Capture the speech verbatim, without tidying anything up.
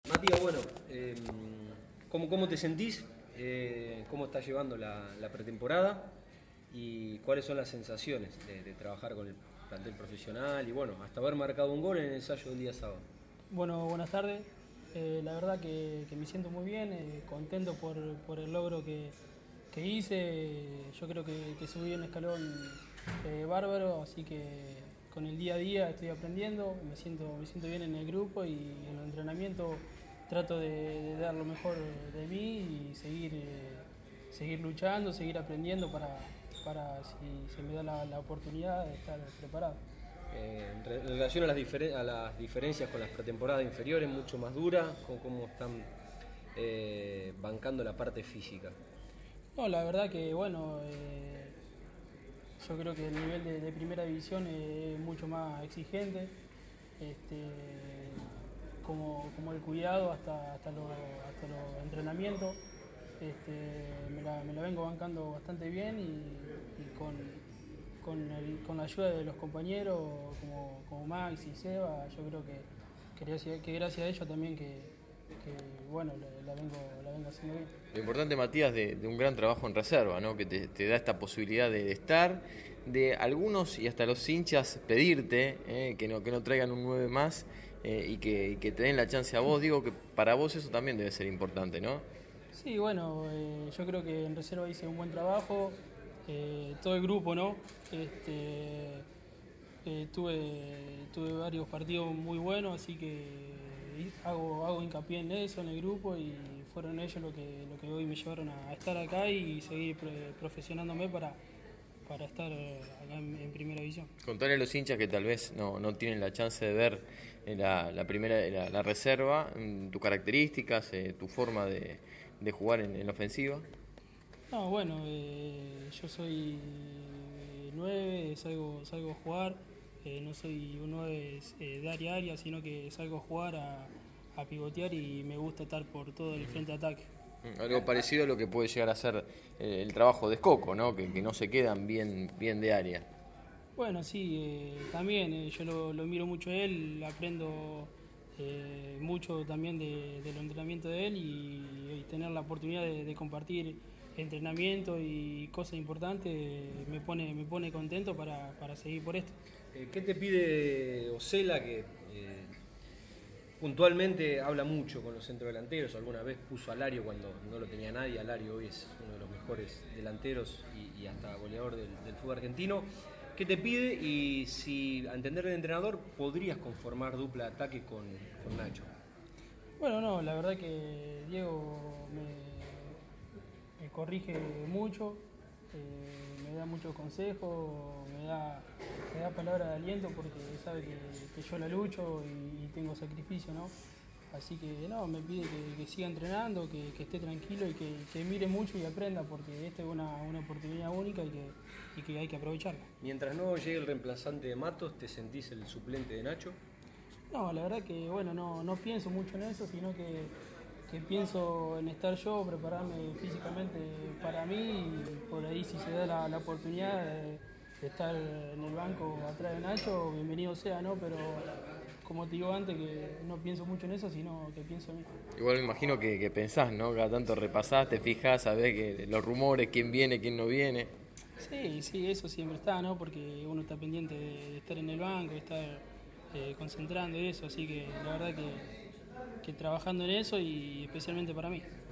Matías, bueno, eh, ¿cómo, ¿cómo te sentís? Eh, ¿Cómo estás llevando la, la pretemporada? ¿Y cuáles son las sensaciones de, de trabajar con el plantel profesional? Y bueno, hasta haber marcado un gol en el ensayo del día sábado. Bueno, buenas tardes. Eh, la verdad que, que me siento muy bien, eh, contento por, por el logro que, que hice. Yo creo que, que subí un escalón eh, bárbaro, así que con el día a día estoy aprendiendo, me siento, me siento bien en el grupo y en el entrenamiento trato de, de dar lo mejor de mí y seguir, eh, seguir luchando, seguir aprendiendo para, para si se me da la, la oportunidad de estar preparado. Eh, en, re, en relación a las, diferen, a las diferencias con las pretemporadas inferiores, mucho más duras, ¿cómo, cómo están eh, bancando la parte física? No, la verdad que bueno, eh, yo creo que el nivel de, de primera división es mucho más exigente, este, como, como el cuidado hasta, hasta los hasta los entrenamientos. Este, me, la, me la vengo bancando bastante bien y, y con, con, el, con la ayuda de los compañeros como, como Max y Seba, yo creo que, que, gracias, que gracias a ellos también que, que bueno, la, la, vengo, la vengo haciendo bien. Lo importante, Matías, de, de un gran trabajo en reserva, ¿no? Que te, te da esta posibilidad de, de estar, de algunos y hasta los hinchas pedirte eh, que, no, que no traigan un nueve más eh, y, que, y que te den la chance a vos. Digo que para vos eso también debe ser importante, ¿no? Sí, bueno, eh, yo creo que en reserva hice un buen trabajo, eh, todo el grupo, ¿no? Este, eh, tuve, tuve varios partidos muy buenos, así que hago, hago hincapié en eso, en el grupo, y fueron ellos lo que, lo que hoy me llevaron a estar acá y seguir profesionándome para, para estar acá en, en primera división. Contarle a los hinchas que tal vez no, no tienen la chance de ver la, la primera la, la reserva, tus características, eh, tu forma de, de jugar en, en la ofensiva. No, bueno, eh, yo soy nueve, salgo, salgo a jugar, eh, no soy un nueve eh, de área a área, sino que salgo a jugar a, a pivotear y me gusta estar por todo el frente de ataque. Algo parecido a lo que puede llegar a ser eh, el trabajo de Escoco, ¿no? Que, que no se quedan bien, bien de área. Bueno, sí, eh, también eh, yo lo, lo miro mucho a él, aprendo eh, mucho también de, del entrenamiento de él y, y tener la oportunidad de, de compartir entrenamiento y cosas importantes me pone, me pone contento para, para seguir por esto. Eh, ¿Qué te pide Osela, que eh, puntualmente habla mucho con los centrodelanteros? Alguna vez puso a Lario cuando no lo tenía nadie. Lario hoy es uno de los mejores delanteros y, y hasta goleador del, del fútbol argentino. ¿Qué te pide? Y si, a entender del entrenador, podrías conformar dupla de ataque con, con Nacho. Bueno, no, la verdad que Diego me, me corrige mucho, eh, me da muchos consejos, me da, me da palabras de aliento porque sabe que, que yo la lucho y, y tengo sacrificio, ¿no? Así que no, me pide que, que siga entrenando, que, que esté tranquilo y que, que mire mucho y aprenda, porque esta es una, una oportunidad única y que, y que hay que aprovecharla. Mientras no llegue el reemplazante de Matos, ¿te sentís el suplente de Nacho? No, la verdad que bueno, no, no pienso mucho en eso, sino que, que pienso en estar yo, prepararme físicamente para mí y por ahí si se da la, la oportunidad de, de estar en el banco atrás de Nacho, bienvenido sea, ¿no? Pero como te digo antes, que no pienso mucho en eso, sino que pienso en mí. Igual me imagino que, que pensás, ¿no? Cada tanto repasás, te fijás, sabés que los rumores, quién viene, quién no viene. Sí, sí, eso siempre está, ¿no? Porque uno está pendiente de, de estar en el banco, de estar eh, concentrando y eso, así que la verdad que, que trabajando en eso y especialmente para mí.